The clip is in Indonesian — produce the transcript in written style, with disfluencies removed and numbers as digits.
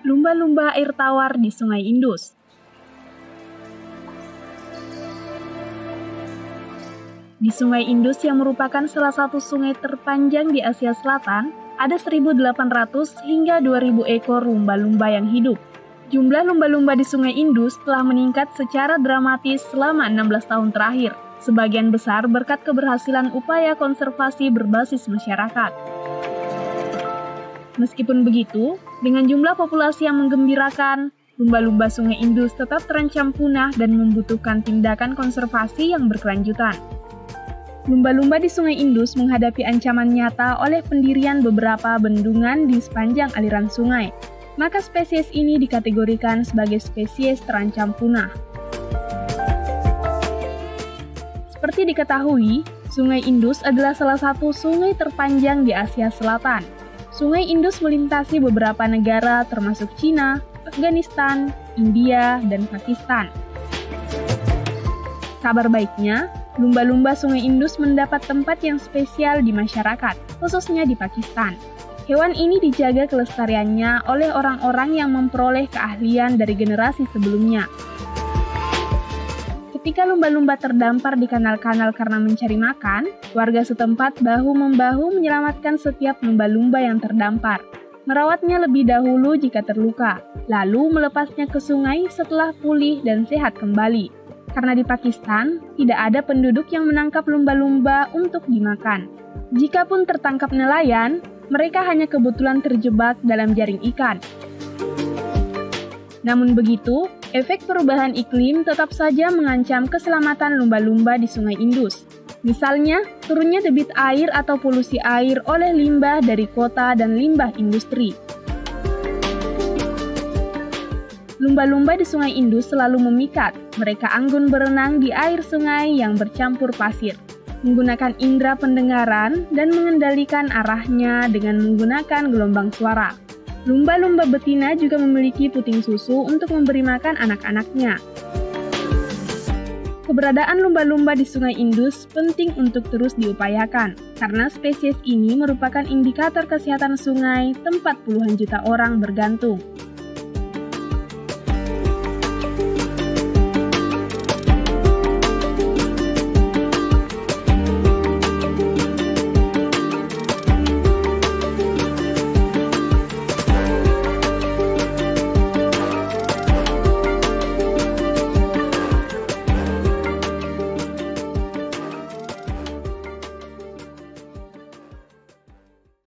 lumba-lumba air tawar di Sungai Indus. Di Sungai Indus yang merupakan salah satu sungai terpanjang di Asia Selatan, ada 1.800 hingga 2.000 ekor lumba-lumba yang hidup. Jumlah lumba-lumba di Sungai Indus telah meningkat secara dramatis selama 16 tahun terakhir, sebagian besar berkat keberhasilan upaya konservasi berbasis masyarakat. Meskipun begitu, dengan jumlah populasi yang menggembirakan, lumba-lumba Sungai Indus tetap terancam punah dan membutuhkan tindakan konservasi yang berkelanjutan. Lumba-lumba di Sungai Indus menghadapi ancaman nyata oleh pendirian beberapa bendungan di sepanjang aliran sungai. Maka spesies ini dikategorikan sebagai spesies terancam punah. Seperti diketahui, Sungai Indus adalah salah satu sungai terpanjang di Asia Selatan. Sungai Indus melintasi beberapa negara termasuk Cina, Afghanistan, India, dan Pakistan. Kabar baiknya, lumba-lumba Sungai Indus mendapat tempat yang spesial di masyarakat, khususnya di Pakistan. Hewan ini dijaga kelestariannya oleh orang-orang yang memperoleh keahlian dari generasi sebelumnya. Ketika lumba-lumba terdampar di kanal-kanal karena mencari makan, warga setempat bahu-membahu menyelamatkan setiap lumba-lumba yang terdampar. Merawatnya lebih dahulu jika terluka, lalu melepasnya ke sungai setelah pulih dan sehat kembali. Karena di Pakistan, tidak ada penduduk yang menangkap lumba-lumba untuk dimakan. Jikapun tertangkap nelayan, mereka hanya kebetulan terjebak dalam jaring ikan. Namun begitu, efek perubahan iklim tetap saja mengancam keselamatan lumba-lumba di Sungai Indus. Misalnya, turunnya debit air atau polusi air oleh limbah dari kota dan limbah industri. Lumba-lumba di Sungai Indus selalu memikat. Mereka anggun berenang di air sungai yang bercampur pasir, menggunakan indera pendengaran dan mengendalikan arahnya dengan menggunakan gelombang suara. Lumba-lumba betina juga memiliki puting susu untuk memberi makan anak-anaknya. Keberadaan lumba-lumba di Sungai Indus penting untuk terus diupayakan, karena spesies ini merupakan indikator kesehatan sungai tempat puluhan juta orang bergantung.